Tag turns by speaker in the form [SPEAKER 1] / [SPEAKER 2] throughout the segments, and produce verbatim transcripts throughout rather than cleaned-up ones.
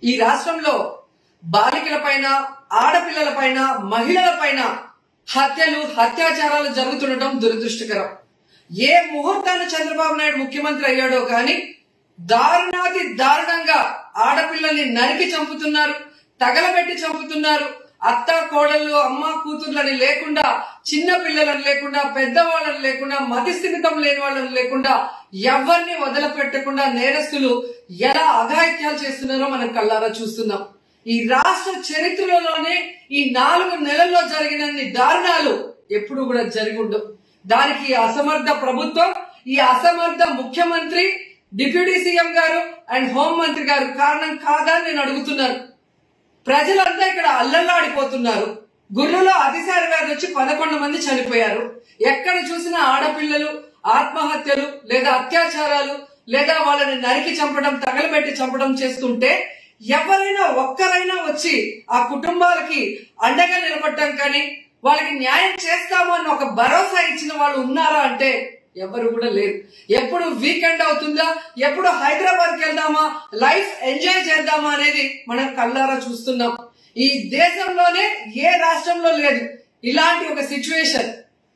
[SPEAKER 1] ఈ రాష్ట్రంలో బాలికలపైన, ఆడపిల్లలపైన, మహిళలపైన హత్యలు, అత్యాచారాలు జరుగుతుండటం దురదృష్టకరం. ఏ ముహూర్తాన చంద్రబాబు నాయుడు ముఖ్యమంత్రి అయ్యాడో కానీ దారుణాతి దారుణంగా ఆడపిల్లల్ని నరికి చంపుతున్నారు, తగలబెట్టి చంపుతున్నారు. అత్త కోడళ్ళు, అమ్మ కూతుర్లని లేకుండా, చిన్న పిల్లలను లేకుండా, పెద్దవాళ్ళని లేకుండా, మతిస్థిమితం లేని వాళ్ళని లేకుండా ఎవరిని వదిలిపెట్టకుండా నేరస్తులు ఎలా అఘాయిత్యాలు చేస్తున్నారో మనం కళ్ళారా చూస్తున్నాం. ఈ రాష్ట్ర చరిత్రలోనే ఈ నాలుగు నెలల్లో జరిగినన్ని దారుణాలు ఎప్పుడు కూడా జరిగి ఉండవు. దానికి అసమర్థ ప్రభుత్వం, ఈ అసమర్థ ముఖ్యమంత్రి, డిప్యూటీ సీఎం గారు అండ్ హోంమంత్రి గారు కారణం కాదా అని నేను అడుగుతున్నాను. ప్రజలంతా ఇక్కడ అల్లల్లాడిపోతున్నారు. గుర్రులో అతిసార వ్యాధి వచ్చి పదకొండు మంది చనిపోయారు. ఎక్కడ చూసినా ఆడపిల్లలు ఆత్మహత్యలు లేదా అత్యాచారాలు లేదా వాళ్ళని నరికి చంపడం, తగలబెట్టి చంపడం చేస్తుంటే ఎవరైనా ఒక్కరైనా వచ్చి ఆ కుటుంబాలకి అండగా నిలబడటం కానీ వాళ్ళకి న్యాయం చేస్తాము అని ఒక భరోసా ఇచ్చిన వాళ్ళు ఉన్నారా అంటే ఎవరు కూడా లేరు. ఎప్పుడు వీకెండ్ అవుతుందా, ఎప్పుడు హైదరాబాద్కి వెళ్దామా, లైఫ్ ఎంజాయ్ చేద్దామా అనేది మనం కళ్ళారా చూస్తున్నాం. ఈ దేశంలోనే ఏ రాష్ట్రంలో లేదు ఇలాంటి ఒక సిచ్యువేషన్.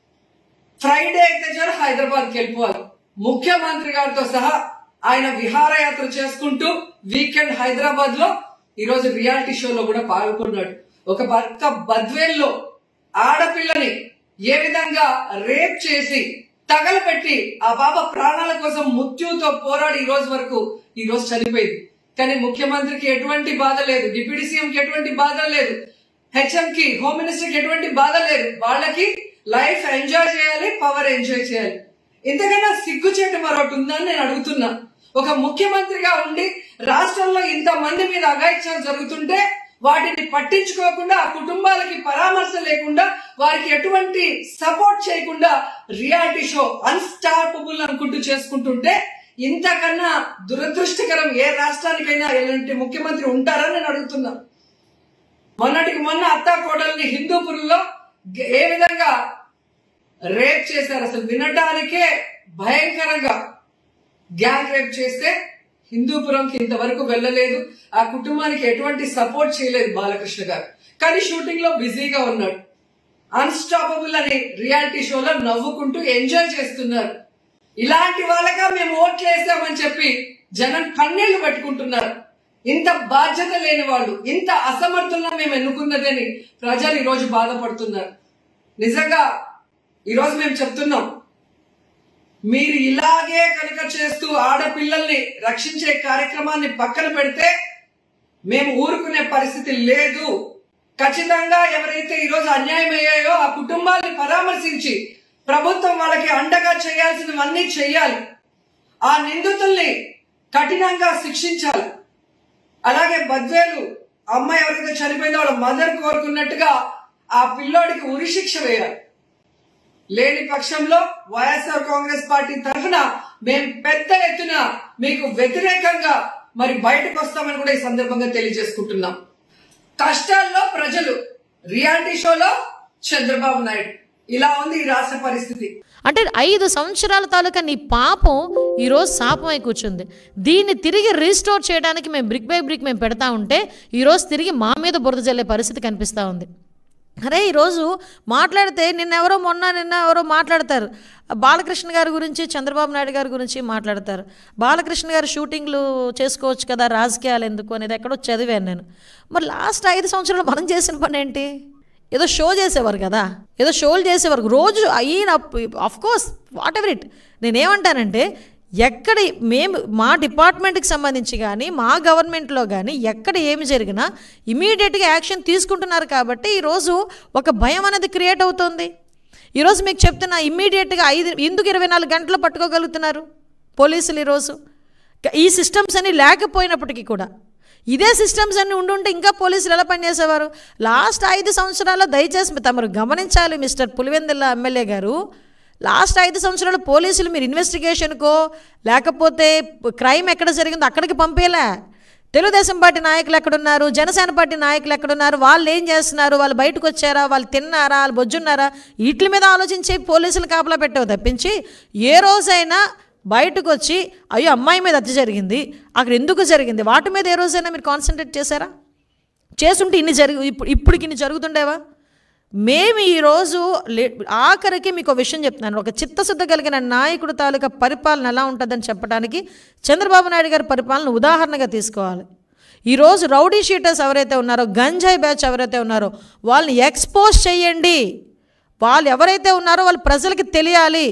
[SPEAKER 1] ఫ్రైడే అయితే చాలు హైదరాబాద్కి వెళ్ళిపోవాలి. ముఖ్యమంత్రి గారితో సహా ఆయన విహారయాత్ర చేసుకుంటూ వీకెండ్ హైదరాబాద్ లో ఈరోజు రియాలిటీ షోలో కూడా పాల్గొన్నాడు. ఒక పక్క బద్వేల్లో ఆడపిల్లని ఏ విధంగా రేప్ చేసి తగలపెట్టి ఆ పాప ప్రాణాల కోసం మృత్యుతో పోరాడి ఈ రోజు వరకు ఈ రోజు చనిపోయింది. కానీ ముఖ్యమంత్రికి ఎటువంటి బాధ లేదు, డిప్యూటీ సీఎం కి ఎటువంటి బాధ లేదు, హెచ్ఎం కి, హోమ్ మినిస్టర్ కి ఎటువంటి బాధ లేదు. వాళ్ళకి లైఫ్ ఎంజాయ్ చేయాలి, పవర్ ఎంజాయ్ చేయాలి. ఇంతకన్నా సిగ్గుచేటు మరొకటి ఉందని నేను అడుగుతున్నా. ఒక ముఖ్యమంత్రిగా ఉండి రాష్ట్రంలో ఇంత మంది మీద అఘాయిత్యాలు జరుగుతుంటే వాటిని పట్టించుకోకుండా, ఆ కుటుంబాలకి పరామర్శ లేకుండా, వారికి ఎటువంటి సపోర్ట్ చేయకుండా రియాలిటీ షో అన్స్టాపబుల్ అనుకుంటూ చేసుకుంటుంటే ఇంతకన్నా దురదృష్టకరం ఏ రాష్ట్రానికైనా ఎలాంటి ముఖ్యమంత్రి ఉంటారని నేను అడుగుతున్నా. మొన్నటికి మొన్న అత్తా కోడల్ని హిందూపురంలో ఏ విధంగా రేప్ చేశారు, అసలు వినడానికే భయంకరంగా గ్యాంగ్ రేప్ చేస్తే హిందూపురంకి ఇంతవరకు వెళ్ళలేదు. ఆ కుటుంబానికి ఎటువంటి సపోర్ట్ చేయలేదు బాలకృష్ణ గారు. కానీ షూటింగ్ లో బిజీగా ఉన్నాడు. అన్స్టాపబుల్ అనే రియాలిటీ షోలో నవ్వుకుంటూ ఎంజాయ్ చేస్తున్నారు. ఇలాంటి వాళ్ళగా మేము ఓట్లు వేసామని చెప్పి జనం కన్నీళ్లు పట్టుకుంటున్నారు. ఇంత బాధ్యత లేని వాళ్ళు, ఇంత అసమర్థులను మేము ఎన్నుకున్నదని ప్రజలు ఈ రోజు బాధపడుతున్నారు. నిజంగా ఈరోజు మేము చెప్తున్నాం, మీరు ఇలాగే కనుక చేస్తూ ఆడపిల్లల్ని రక్షించే కార్యక్రమాన్ని పక్కన పెడితే మేము ఊరుకునే పరిస్థితి లేదు. ఖచ్చితంగా ఎవరైతే ఈరోజు అన్యాయం అయ్యాయో ఆ కుటుంబాన్ని పరామర్శించి ప్రభుత్వం వాళ్ళకి అండగా చేయాల్సినవన్నీ చేయాలి. ఆ నిందితుల్ని కఠినంగా శిక్షించాలి. అలాగే బద్వేలు అమ్మాయి ఎవరైతే చనిపోయిందో వాళ్ళ మదర్ కోరుకున్నట్టుగా ఆ పిల్లోడికి ఉరిశిక్ష వేయాలి. లేని పక్షంలో వైఎస్ఆర్ కాంగ్రెస్ పార్టీ తరఫున మేము పెద్ద ఎత్తున మీకు వ్యతిరేకంగా మరి బయటకు వస్తామని కూడా ఈ సందర్భంగా తెలియజేసుకుంటున్నాం. కష్టాల్లో ప్రజలు, రియాలిటీ షోలో చంద్రబాబు నాయుడు. ఇలా ఉంది ఈ రాష్ట్ర పరిస్థితి.
[SPEAKER 2] అంటే ఐదు సంవత్సరాల తాలూకా నీ పాపం ఈరోజు శాపమై కూర్చుంది. దీన్ని తిరిగి రీస్టోర్ చేయడానికి మేము బ్రిక్ బై బ్రిక్ మేము పెడతా ఉంటే ఈరోజు తిరిగి మా మీద బురద జల్లే పరిస్థితి కనిపిస్తూ ఉంది. అరే ఈరోజు మాట్లాడితే నిన్నెవరో మొన్న నిన్న ఎవరో మాట్లాడతారు, బాలకృష్ణ గారి గురించి, చంద్రబాబు నాయుడు గారి గురించి మాట్లాడతారు. బాలకృష్ణ గారు షూటింగ్లు చేసుకోవచ్చు కదా, రాజకీయాలు ఎందుకు అనేది ఎక్కడో చదివాను నేను. మరి లాస్ట్ ఐదు సంవత్సరాలు మనం చేసిన పని ఏంటి? ఏదో షో చేసేవారు కదా, ఏదో షోలు చేసేవారు రోజు. అయిన అఫ్కోర్స్ వాట్ ఎవర్ ఇట్, నేనేమంటానంటే ఎక్కడ మేము మా డిపార్ట్మెంట్కి సంబంధించి కానీ మా గవర్నమెంట్లో కానీ ఎక్కడ ఏమి జరిగినా ఇమీడియట్గా యాక్షన్ తీసుకుంటున్నారు. కాబట్టి ఈరోజు ఒక భయం అనేది క్రియేట్ అవుతుంది. ఈరోజు మీకు చెప్తున్నా, ఇమ్మీడియట్గా ఐదు ఎందుకు ఇరవై నాలుగు గంటలు పట్టుకోగలుగుతున్నారు పోలీసులు ఈరోజు? ఈ సిస్టమ్స్ అన్నీ లేకపోయినప్పటికీ కూడా, ఇదే సిస్టమ్స్ అన్నీ ఉండుంటే ఇంకా పోలీసులు ఎలా పనిచేసేవారు? లాస్ట్ ఐదు సంవత్సరాల్లో దయచేసి తమరు గమనించాలి మిస్టర్ పులివెందుల ఎమ్మెల్యే గారు. లాస్ట్ ఐదు సంవత్సరాలు పోలీసులు మీరు ఇన్వెస్టిగేషన్కో లేకపోతే క్రైమ్ ఎక్కడ జరిగిందో అక్కడికి పంపేలా. తెలుగుదేశం పార్టీ నాయకులు ఎక్కడున్నారు, జనసేన పార్టీ నాయకులు ఎక్కడున్నారు, వాళ్ళు ఏం చేస్తున్నారు, వాళ్ళు బయటకు వచ్చారా, వాళ్ళు తిన్నారా, వాళ్ళు బొజ్జున్నారా, వీటి మీద ఆలోచించి పోలీసులు కాపలా పెట్టావు తప్పించి ఏ రోజైనా బయటకు వచ్చి అయ్యో అమ్మాయి మీద హత్య జరిగింది, అక్కడ ఎందుకు జరిగింది, వాటి మీద ఏ రోజైనా మీరు కాన్సన్ట్రేట్ చేశారా? చేసుంటే ఇన్ని జరిగి ఇప్పుడు ఇప్పటికి ఇన్ని జరుగుతుండేవా? మేము ఈరోజు ఆఖరికి మీకు విషయం చెప్తున్నాను. ఒక చిత్తశుద్ధ కలిగిన నాయకుడు తాలూకా పరిపాలన ఎలా ఉంటుందని చెప్పడానికి చంద్రబాబు నాయుడు గారి పరిపాలన ఉదాహరణగా తీసుకోవాలి. ఈరోజు రౌడీ షీటర్స్ ఎవరైతే ఉన్నారో, గంజాయి బ్యాచ్ ఎవరైతే ఉన్నారో వాళ్ళని ఎక్స్పోజ్ చేయండి. వాళ్ళు ఎవరైతే ఉన్నారో వాళ్ళు ప్రజలకి తెలియాలి.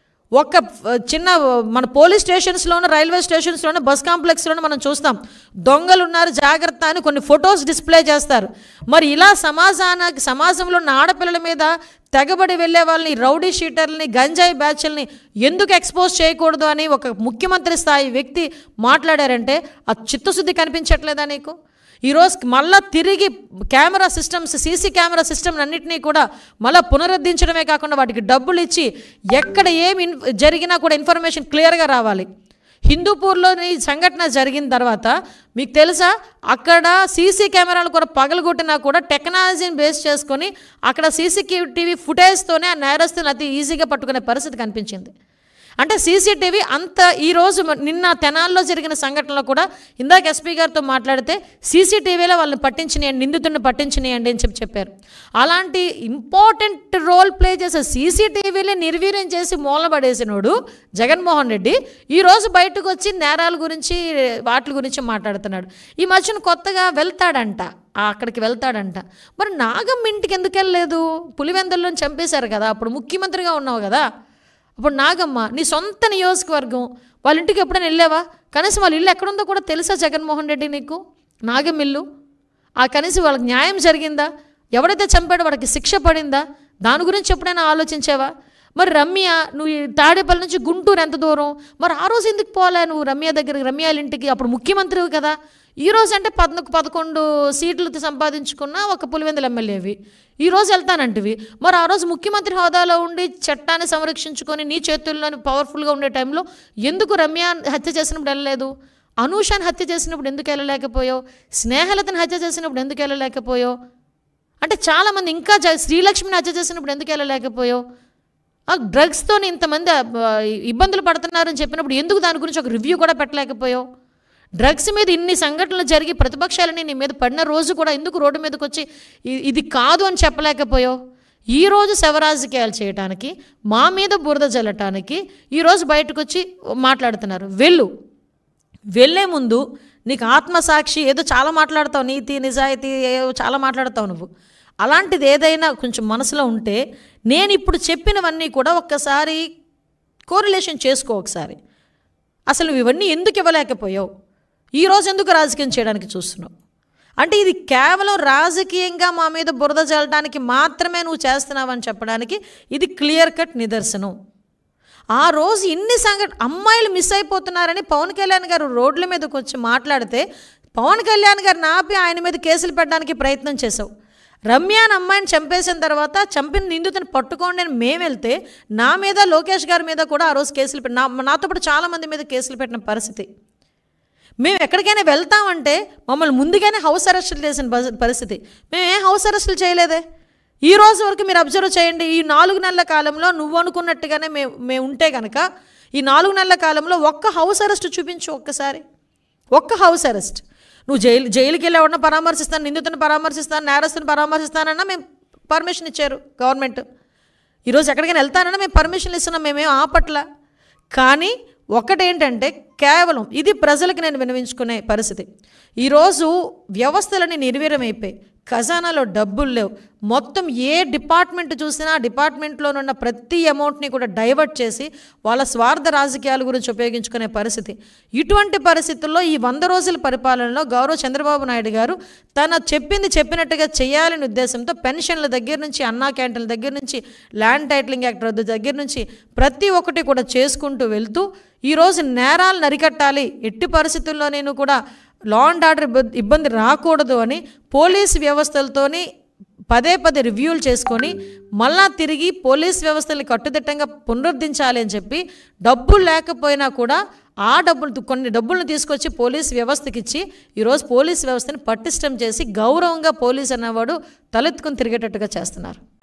[SPEAKER 2] ఒక చిన్న మన పోలీస్ స్టేషన్స్లోనూ, రైల్వే స్టేషన్స్లోనూ, బస్ కాంప్లెక్స్లోనూ మనం చూస్తాం దొంగలు ఉన్నారు జాగ్రత్త అని కొన్ని ఫొటోస్ డిస్ప్లే చేస్తారు. మరి ఇలా సమాజానికి సమాజంలో ఉన్న ఆడపిల్లల మీద తెగబడి వెళ్ళే వాళ్ళని, రౌడీ షీటర్లని, గంజాయి బ్యాచ్ల్ని ఎందుకు ఎక్స్పోజ్ చేయకూడదు అని ఒక ముఖ్యమంత్రి స్థాయి వ్యక్తి మాట్లాడారంటే ఆ చిత్తశుద్ధి కనిపించట్లేదా నీకు? ఈరోజు మళ్ళా తిరిగి camera systems, CC camera system అన్నింటినీ కూడా మళ్ళీ పునరుద్ధరించడమే కాకుండా వాటికి డబ్బులు ఇచ్చి ఎక్కడ ఏమి జరిగినా కూడా ఇన్ఫర్మేషన్ క్లియర్గా రావాలి. హిందూపూర్లోని సంఘటన జరిగిన తర్వాత మీకు తెలుసా, అక్కడ సీసీ కెమెరాలు కూడా పగలగొట్టినా కూడా టెక్నాలజీని బేస్ చేసుకొని అక్కడ సీసీటీవీ ఫుటేజ్తోనే ఆ నేరస్తులను అతి ఈజీగా పట్టుకునే పరిస్థితి కనిపించింది. అంటే సీసీటీవీ అంత ఈరోజు నిన్న తెనాల్లో జరిగిన సంఘటనలో కూడా ఇందాక ఎస్పీ గారితో మాట్లాడితే సీసీటీవీలో వాళ్ళని పట్టించినాయండి, నిందితుడిని పట్టించినాయండి అని చెప్పి చెప్పారు. అలాంటి ఇంపార్టెంట్ రోల్ ప్లే చేసే సీసీటీవీని నిర్వీర్యం చేసి మూలబడేసినోడు జగన్మోహన్ రెడ్డి ఈరోజు బయటకు వచ్చి నేరాల గురించి వాటి గురించి మాట్లాడుతున్నాడు. ఈ మధ్యన కొత్తగా వెళ్తాడంట, అక్కడికి వెళ్తాడంట. మరి నాగమ్మ ఇంటికి ఎందుకు వెళ్ళలేదు? పులివెందుల్లో చంపేశారు కదా, అప్పుడు ముఖ్యమంత్రిగా ఉన్నావు కదా. అప్పుడు నాగమ్మ నీ సొంత నియోజకవర్గం, వాళ్ళ ఇంటికి ఎప్పుడైనా వెళ్ళావా? కనీసం వాళ్ళ ఇల్లు ఎక్కడుందో కూడా తెలుసా జగన్మోహన్ రెడ్డి నీకు? నాగమ్మ ఇల్లు ఆ కనీసం వాళ్ళకి న్యాయం జరిగిందా? ఎవడైతే చంపాడో వాడికి శిక్ష పడిందా? దాని గురించి ఎప్పుడైనా ఆలోచించావా? మరి రమ్య నువ్వు తాడేపల్లి నుంచి గుంటూరు ఎంత దూరం, మరి ఆ రోజు ఎందుకు పోలే నువ్వు రమ్య దగ్గరికి, రమ్యాల ఇంటికి? అప్పుడు ముఖ్యమంత్రివి కదా. ఈరోజు అంటే పద్నాలుగు పదకొండు సీట్లు సంపాదించుకున్న ఒక పులివెందుల ఎమ్మెల్యేవి ఈరోజు వెళ్తానంటివి. మరి ఆ రోజు ముఖ్యమంత్రి హోదాలో ఉండి చట్టాన్ని సంరక్షించుకొని నీ చేతుల్లోని పవర్ఫుల్గా ఉండే టైంలో ఎందుకు రమ్య హత్య చేసినప్పుడు వెళ్ళలేదు? అనూషాన్ని హత్య చేసినప్పుడు ఎందుకు వెళ్ళలేకపోయావు? స్నేహలతను హత్య చేసినప్పుడు ఎందుకు వెళ్ళలేకపోయావు? అంటే చాలామంది ఇంకా శ్రీలక్ష్మిని హత్య చేసినప్పుడు ఎందుకు వెళ్ళలేకపోయావు? డ్రగ్స్తో ఇంతమంది ఇబ్బందులు పడుతున్నారని చెప్పినప్పుడు ఎందుకు దాని గురించి ఒక రివ్యూ కూడా పెట్టలేకపోయావు? డ్రగ్స్ మీద ఇన్ని సంఘటనలు జరిగి ప్రతిపక్షాలని నీ మీద పడిన రోజు కూడా ఎందుకు రోడ్డు మీదకి వచ్చి ఇది కాదు అని చెప్పలేకపోయావు? ఈరోజు శవరాజకీయాలు చేయడానికి, మా మీద బురద జల్లటానికి ఈరోజు బయటకు వచ్చి మాట్లాడుతున్నారు. వెళ్ళు, వెళ్ళే ముందు నీకు ఆత్మసాక్షి ఏదో చాలా మాట్లాడతావు, నీతి నిజాయితీ ఏదో చాలా మాట్లాడతావు నువ్వు. అలాంటిది ఏదైనా కొంచెం మనసులో ఉంటే నేను ఇప్పుడు చెప్పినవన్నీ కూడా ఒక్కసారి కోరిలేషన్ చేసుకో. ఒకసారి అసలు నువ్వు ఇవన్నీ ఎందుకు ఇవ్వలేకపోయావు? ఈరోజు ఎందుకు రాజకీయం చేయడానికి చూస్తున్నావు? అంటే ఇది కేవలం రాజకీయంగా మా మీద బురద జల్లడానికి మాత్రమే నువ్వు చేస్తున్నావని చెప్పడానికి ఇది క్లియర్ కట్ నిదర్శనం. ఆ రోజు ఇన్ని సంఘటన అమ్మాయిలు మిస్ అయిపోతున్నారని పవన్ కళ్యాణ్ గారు రోడ్ల మీదకి వచ్చి మాట్లాడితే పవన్ కళ్యాణ్ గారు నాపి ఆయన మీద కేసులు పెట్టడానికి ప్రయత్నం చేసావు. రమ్యాన్ అమ్మాయిని చంపేసిన తర్వాత చంపిన నిందితుని పట్టుకోండి అని మేము వెళ్తే నా మీద, లోకేష్ గారి మీద కూడా ఆ రోజు కేసులు పెట్టి నా నాతో పాటు చాలామంది మీద కేసులు పెట్టిన పరిస్థితి. మేము ఎక్కడికైనా వెళ్తామంటే మమ్మల్ని ముందుగానే హౌస్ అరెస్టులు చేసిన పరిస్థితి. మేము ఏ హౌస్ అరెస్టులు చేయలేదే. ఈ రోజు వరకు మీరు అబ్జర్వ్ చేయండి. ఈ నాలుగు నెలల కాలంలో నువ్వు అనుకున్నట్టుగానే మేము మేము ఉంటే కనుక ఈ నాలుగు నెలల కాలంలో ఒక్క హౌస్ అరెస్ట్ చూపించు. ఒక్కసారి ఒక్క హౌస్ అరెస్ట్. నువ్వు జైలు జైలుకి వెళ్ళి ఎవరిని పరామర్శిస్తాను, నిందితుని పరామర్శిస్తాను, నేరస్తుని పరామర్శిస్తానన్నా మేము పర్మిషన్ ఇచ్చారు గవర్నమెంట్. ఈరోజు ఎక్కడికైనా వెళ్తానన్నా మేము పర్మిషన్లు ఇస్తున్నాం, మేమేం ఆపట్ల. కానీ ఒకటేంటంటే కేవలం ఇది ప్రజలకు నేను వినవించుకునే పరిస్థితి. ఈరోజు వ్యవస్థలని నిర్వీర్యమైపోయి ఖజానాలో డబ్బులు లేవు. మొత్తం ఏ డిపార్ట్మెంట్ చూసినా ఆ డిపార్ట్మెంట్లో ఉన్న ప్రతి అమౌంట్ని కూడా డైవర్ట్ చేసి వాళ్ళ స్వార్థ రాజకీయాల గురించి ఉపయోగించుకునే పరిస్థితి. ఇటువంటి పరిస్థితుల్లో ఈ వంద రోజుల పరిపాలనలో గౌరవ చంద్రబాబు నాయుడు గారు తన చెప్పింది చెప్పినట్టుగా చేయాలనే ఉద్దేశంతో పెన్షన్ల దగ్గర నుంచి, అన్నా క్యాంటీన్ల దగ్గర నుంచి, ల్యాండ్ టైటిలింగ్ యాక్ట్ రద్దు దగ్గర నుంచి ప్రతి ఒక్కటి కూడా చేసుకుంటూ వెళ్తూ ఈరోజు నేరాలు నరికట్టాలి, ఎట్టి పరిస్థితుల్లో నేను కూడా లా అండ్ ఆర్డర్ ఇబ్బంది రాకూడదు అని పోలీస్ వ్యవస్థలతోని పదే పదే రివ్యూలు చేసుకొని మళ్ళా తిరిగి పోలీస్ వ్యవస్థల్ని కట్టుదిట్టంగా పునరుద్ధరించాలి అని చెప్పి డబ్బులు లేకపోయినా కూడా ఆ డబ్బులు కొన్ని డబ్బులను తీసుకొచ్చి పోలీస్ వ్యవస్థకి ఇచ్చి ఈరోజు పోలీస్ వ్యవస్థని పటిష్టం చేసి గౌరవంగా పోలీస్ అనేవాడు తలెత్తుకొని తిరిగేటట్టుగా చేస్తున్నారు.